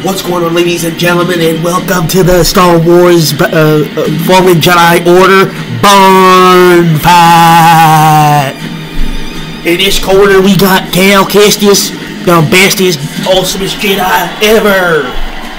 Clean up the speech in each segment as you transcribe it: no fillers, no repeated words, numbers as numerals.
What's going on, ladies and gentlemen, and welcome to the Star Wars Fallen Jedi Order Barn Fight. In this corner, we got Cal Kestis, the bestest, awesomest Jedi ever.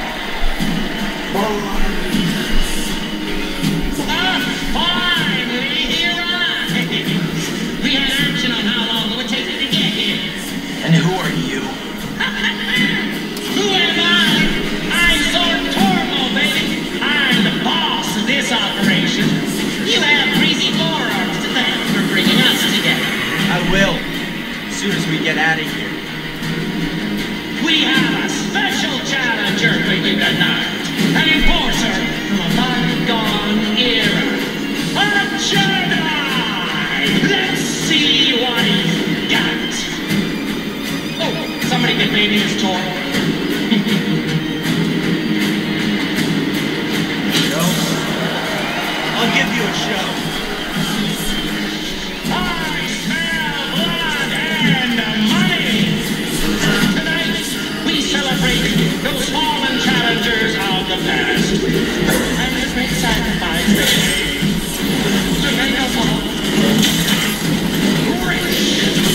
As soon as we get out of here. We have a special challenger for you tonight. An enforcer from a bygone era. A Jedi! Let's see what he's got. Oh, somebody get baby his toy. Show? I'll give you a show. Those fallen challengers of the past, and this great sacrifice to make us all rich.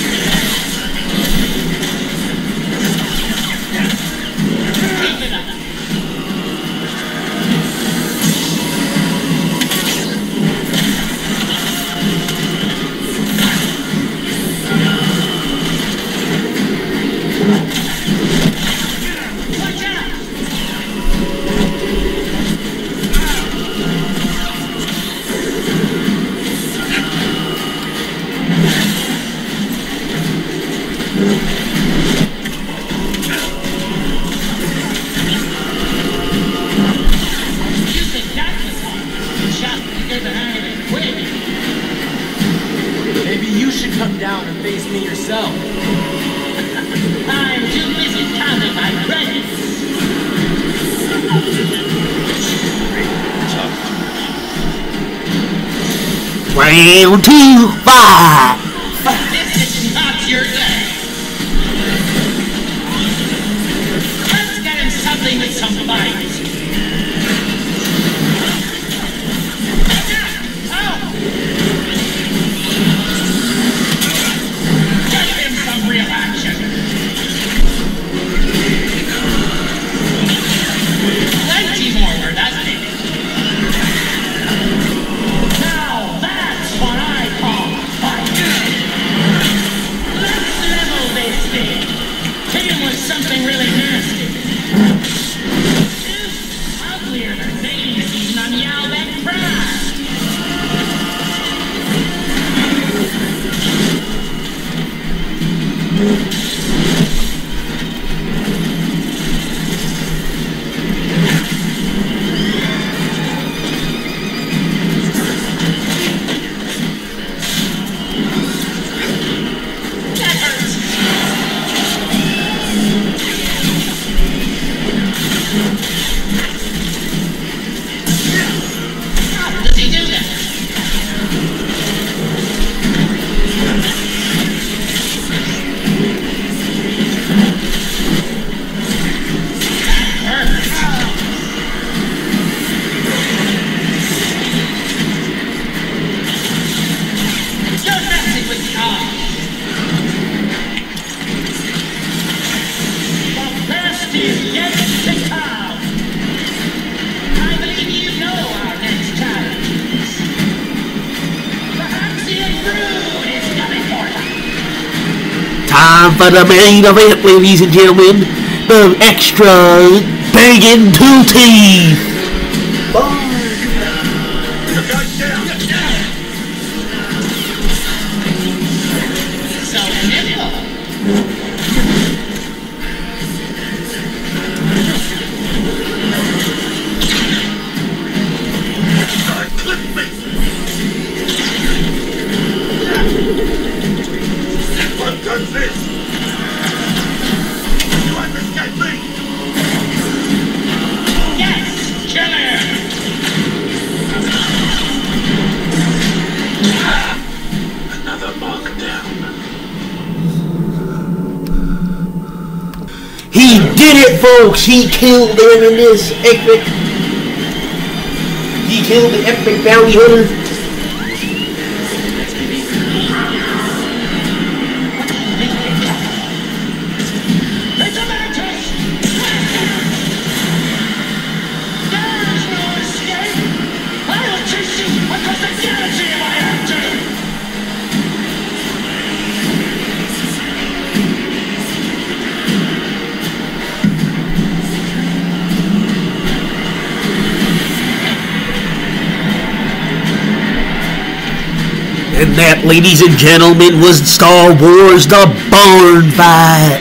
Keep it up. Maybe you should come down and face me yourself. I'm too busy counting my credits. 1, 2, 5. This is not your day. Let's get him something with some bite. Something really nasty. Uglier than baby season on Yalbeck Pride. Time for the main event, ladies and gentlemen. The extra banging 2 teeth. Yes, killer! folks, he killed them in this epic. He killed the epic bounty hunter. And that, ladies and gentlemen, was Star Wars The Barn Fight.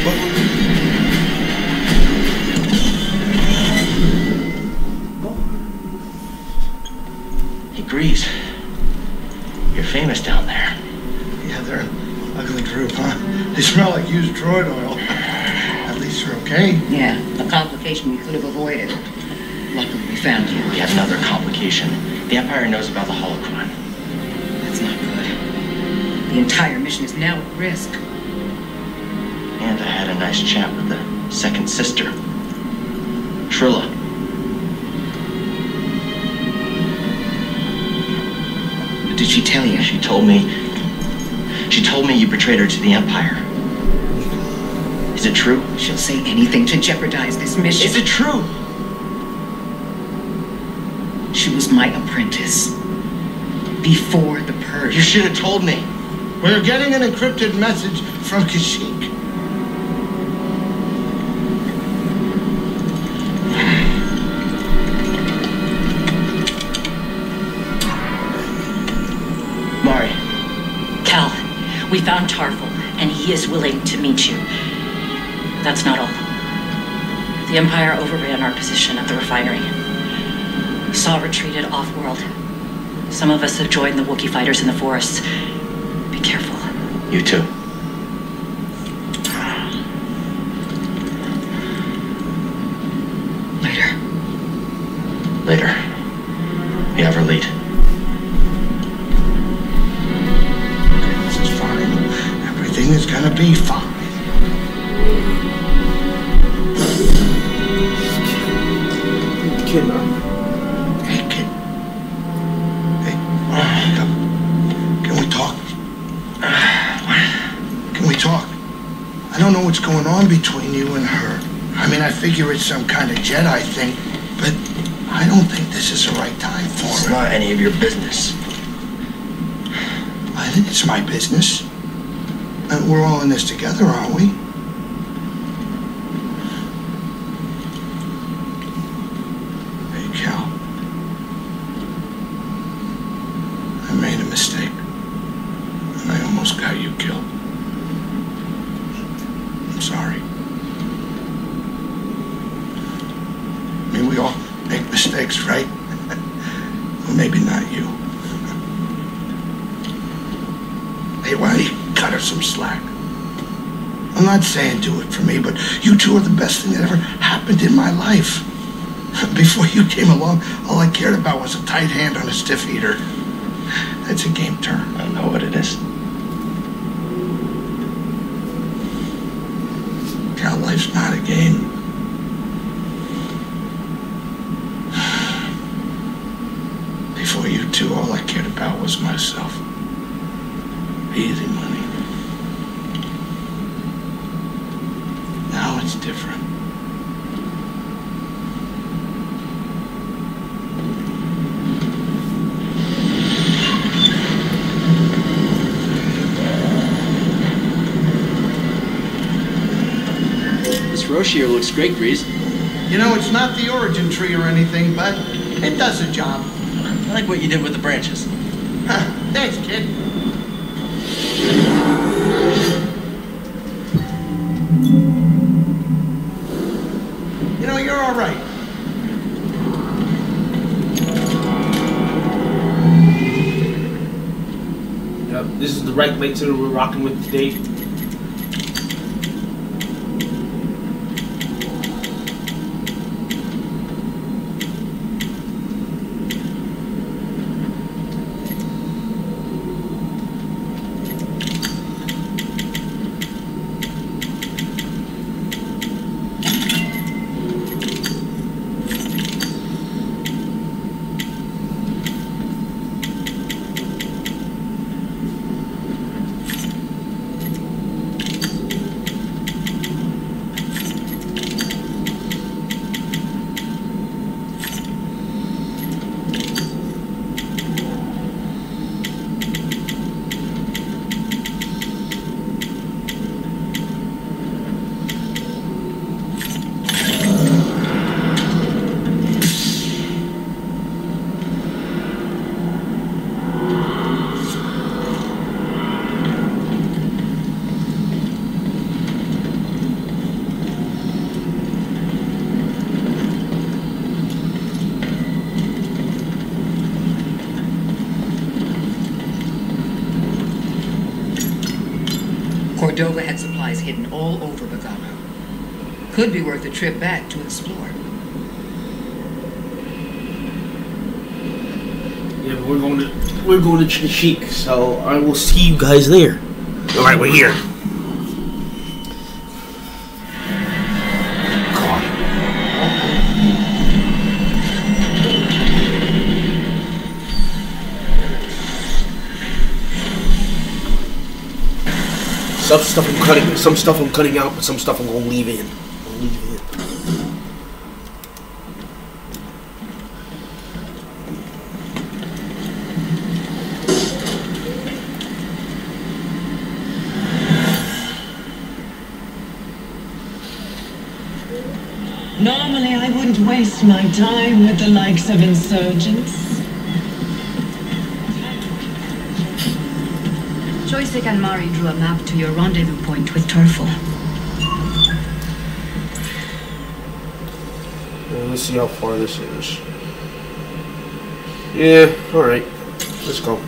Hey, Grease. You're famous down there. Yeah, they're an ugly group, huh? They smell like used droid oil. At least they're okay. Yeah, a complication we could have avoided. Luckily, we found you. We have another complication. The Empire knows about the holocron. That's not good. The entire mission is now at risk. And I had a nice chat with the second sister, Trilla. What did she tell you? She told me you betrayed her to the Empire. Is it true? She'll say anything to jeopardize this mission. Is it true? She was my apprentice. Before the purge. You should have told me. We're getting an encrypted message from Kashyyyk. Mari. Cal, we found Tarful, and he is willing to meet you. That's not all. The Empire overran our position at the refinery. Saw retreated off-world. Some of us have joined the Wookiee fighters in the forests. Be careful. You too. Later. You have her lead. Okay, this is fine. Everything is gonna be fine. Kid, Hey, kid. Hey, can we talk? Can we talk? I don't know what's going on between you and her. I mean, I figure it's some kind of Jedi thing, but I don't think this is the right time for It's it. not any of your business. I think it's my business. And we're all in this together, aren't we? Hey, Cal. I made a mistake. And I almost got you killed. I'm sorry. I mean, we all make mistakes, right? Well, maybe not you. Hey, why don't you cut her some slack? I'm not saying do it for me, but you two are the best thing that ever happened in my life. Before you came along, all I cared about was a tight hand on a stiff heater. That's a game turn. I know what it is. Cal, life's not a game. Before you two, all I cared about was myself. Easy money. Now it's different. This Roshir looks great, Grease. You know, it's not the origin tree or anything, but it does the job. I like what you did with the branches. Thanks, kid. You know, you're all right. Yep, this is the right lightsaber we're rocking with today. Cordova had supplies hidden all over Bogano. Could be worth a trip back to explore. Yeah, we're going to Kashyyyk, so I will see you guys there. All right, we're here. Some stuff I'm cutting out, but some stuff I'm gonna leave in. Normally, I wouldn't waste my time with the likes of insurgents. Joystick and Mari drew a map to your rendezvous point with Turful. Let's see how far this is. Yeah, alright. Let's go.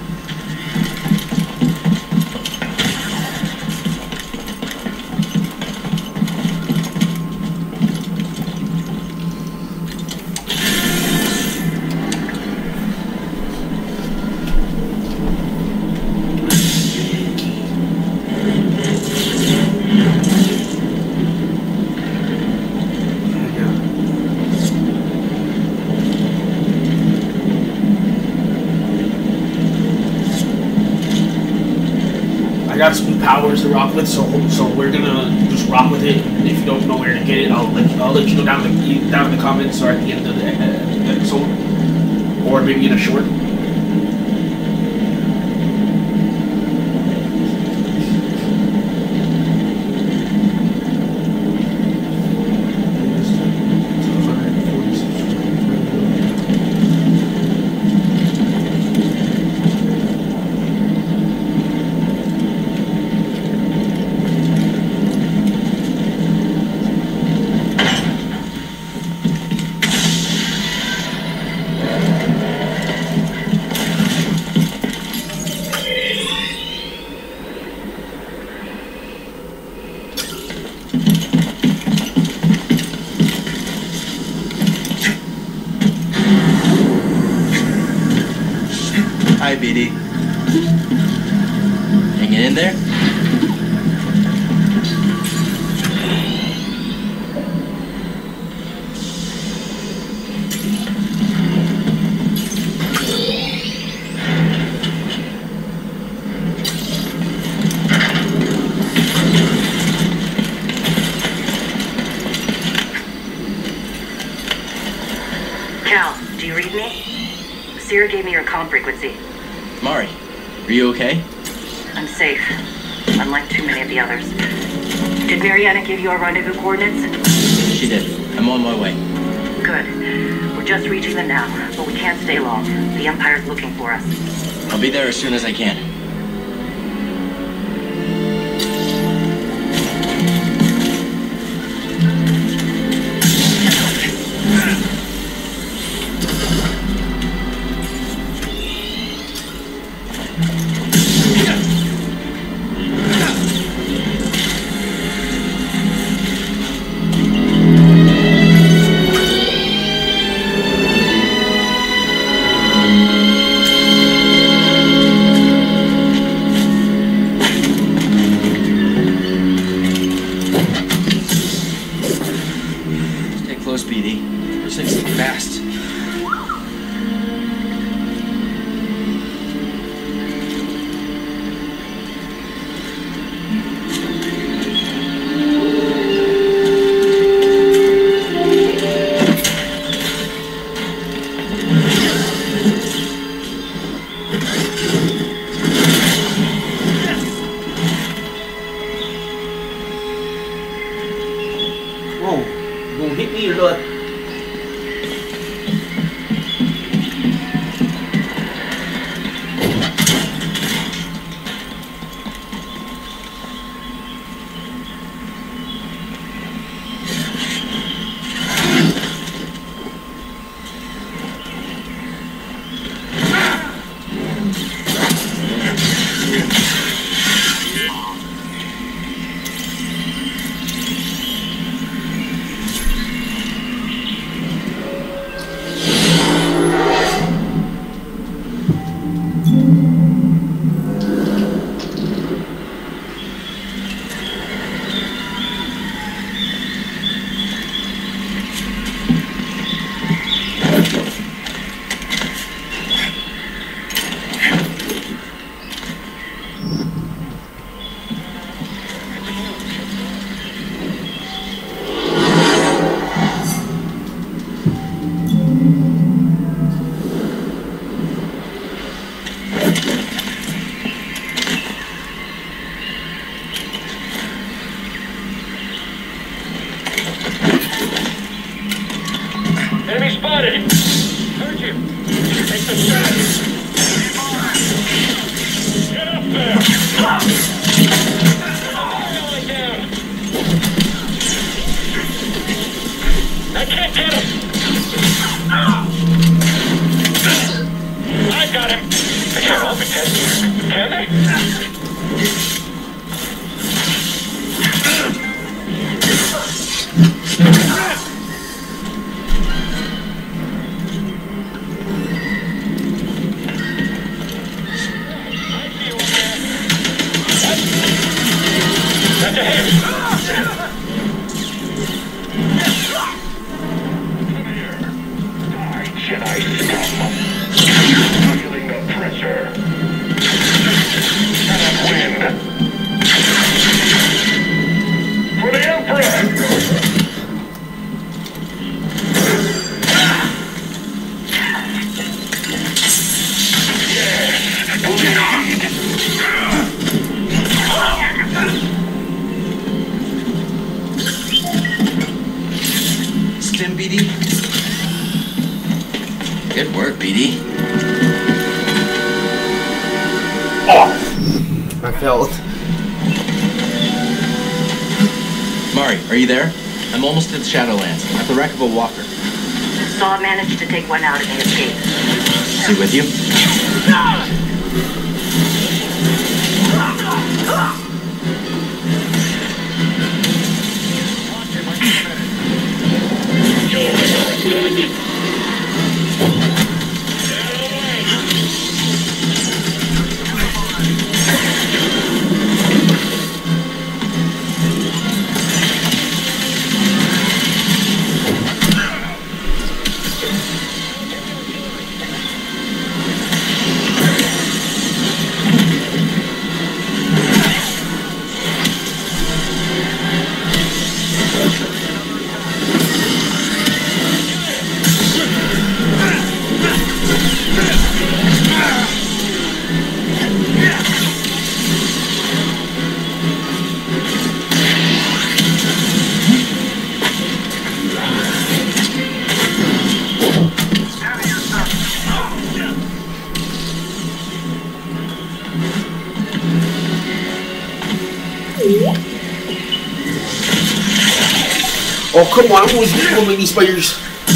I got some new powers to rock with, so we're gonna just rock with it. And if you don't know where to get it, I'll let you know down in the comments or at the end of the episode, or maybe in a short. Hi, BD. Hanging in there? Cal, do you read me? Sierra gave me your comm frequency. Mari, are you okay? I'm safe, unlike too many of the others. Did Mariana give you our rendezvous coordinates? She did. I'm on my way. Good. We're just reaching them now, but we can't stay long. The Empire's looking for us. I'll be there as soon as I can. BD. Those things look fast. Whoa, you gonna hit me or not? Spotted him! Hurt him! Take the shot! Get up there! Going down! I can't get him! I got him! They can't all be dead here, can they? Good work, BD. I failed. Mari, are you there? I'm almost at the Shadowlands, at the wreck of a walker. Saw managed to take one out and escape. Is he with you? Oh, come on, I'm always killing these players.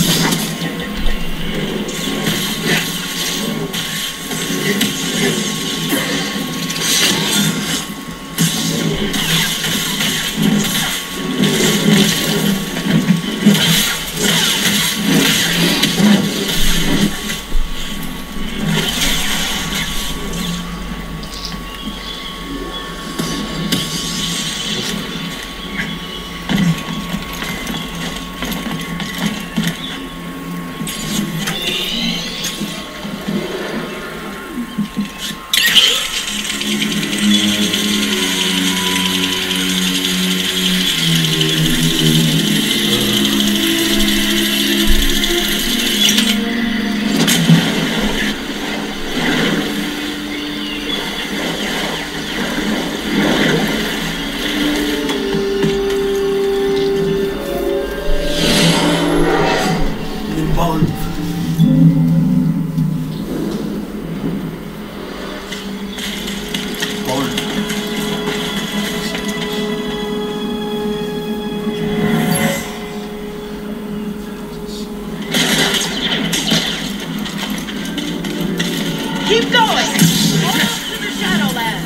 Keep going! Almost to the Shadowlands!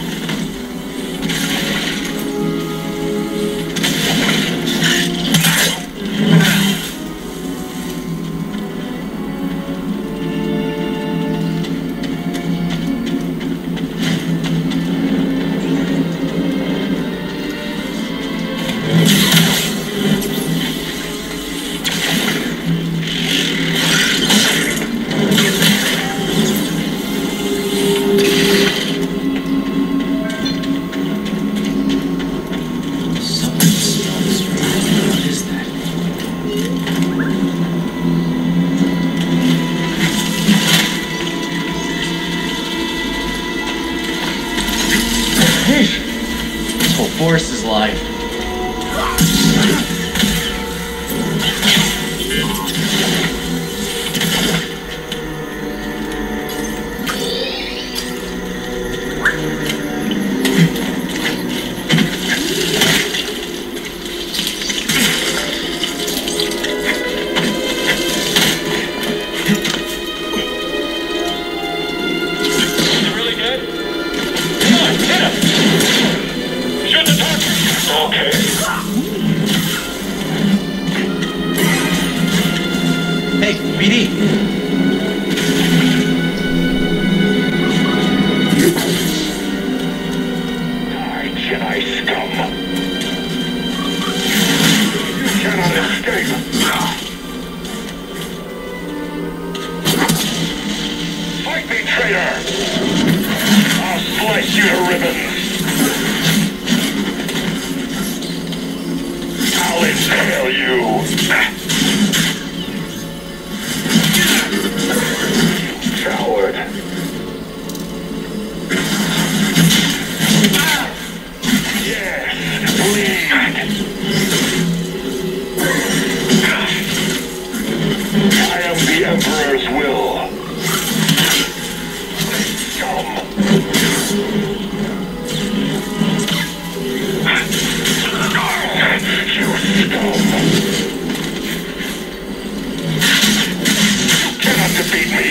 This whole forest is alive. Hey, BD. Die, Jedi scum. You cannot escape. Fight me, traitor! I'll slice you to ribbons. I'll impale you. Coward. Yes, bleed. I am the Emperor's will. Come. You scum. You cannot defeat me.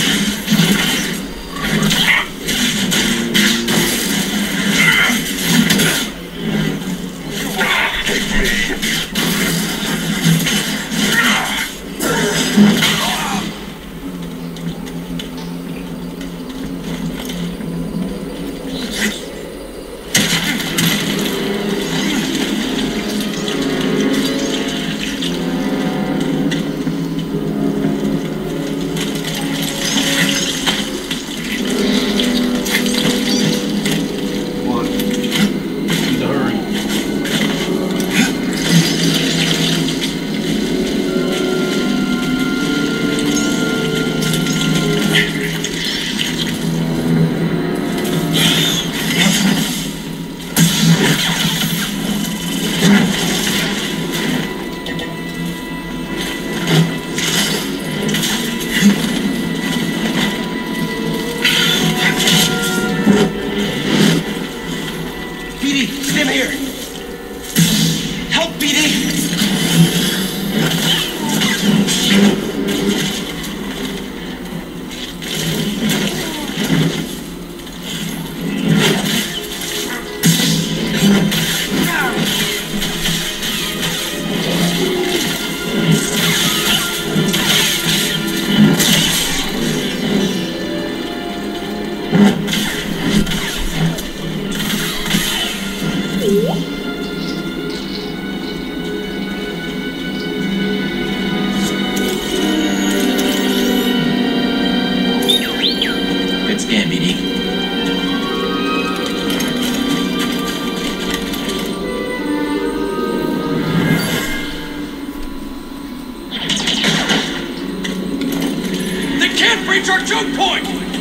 Reach our choke point!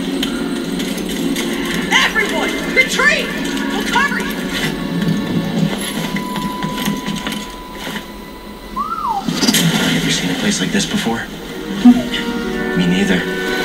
Everyone, retreat! We'll cover you! Ever seen a place like this before? Me neither.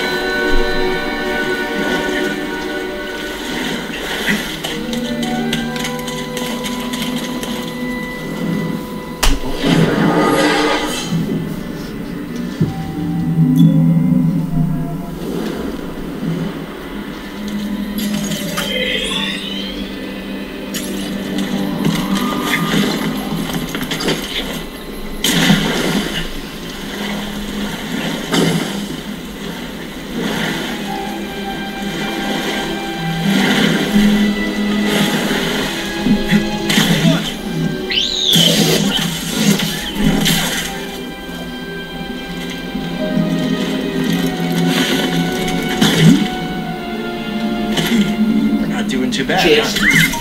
Too bad. Cheers.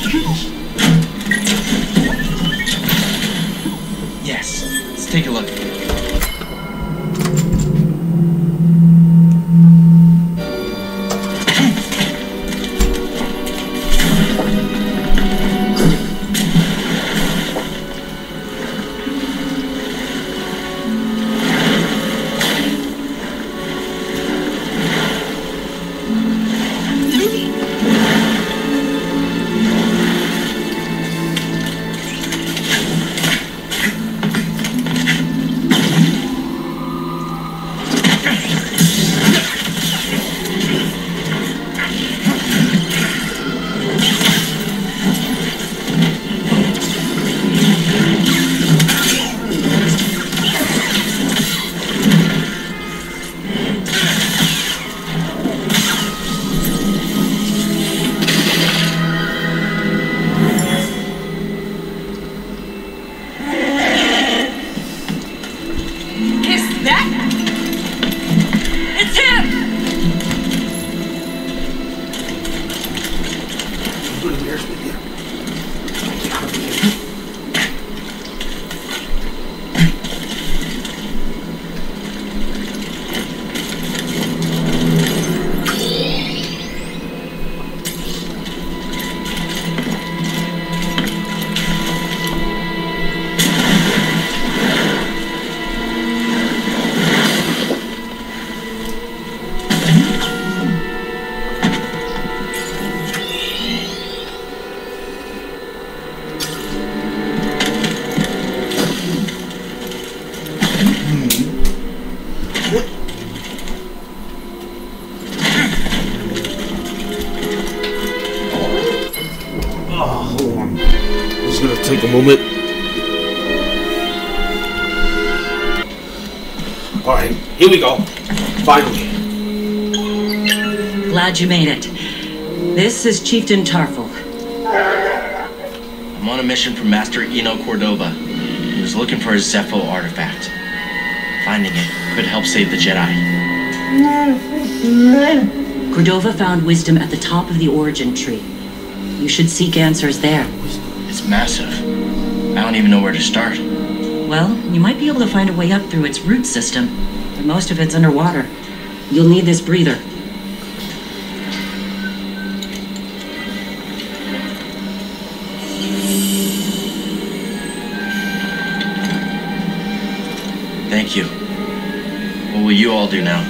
Yes. Let's take a look. That? It's him! Take a moment. Alright, here we go. Finally. Glad you made it. This is Chieftain Tarful. I'm on a mission from Master Eno Cordova. He was looking for a Zepho artifact. Finding it could help save the Jedi. Cordova found wisdom at the top of the origin tree. You should seek answers there. It's massive. I don't even know where to start. Well, you might be able to find a way up through its root system, but most of it's underwater. You'll need this breather. Thank you. What will you all do now?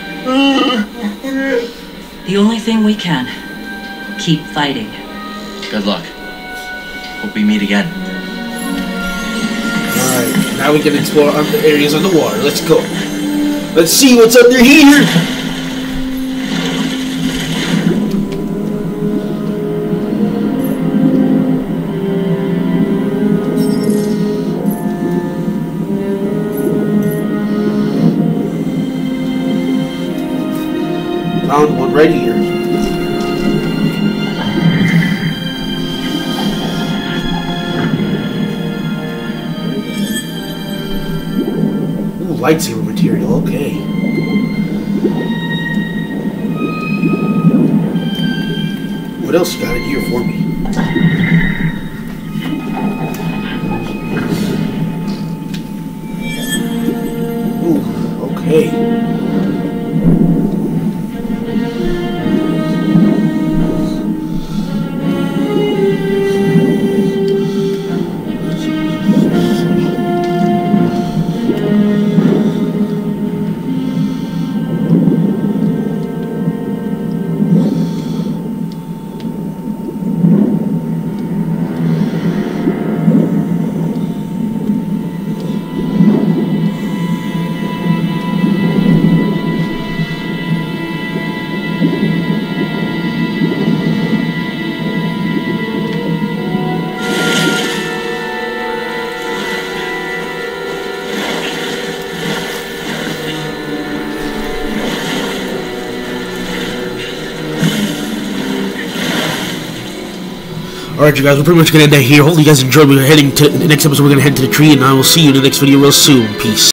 The only thing we can. Keep fighting. Good luck. Hope we meet again. Alright, now we can explore other areas underwater. Let's go. Let's see what's under here. Found one right here. Lightsaber material, okay. What else you got in here for me? Ooh, okay. Alright, you guys, we're pretty much going to end that here. Hopefully you guys enjoyed. We're heading to the next episode. We're going to head to the tree, and I will see you in the next video real soon. Peace.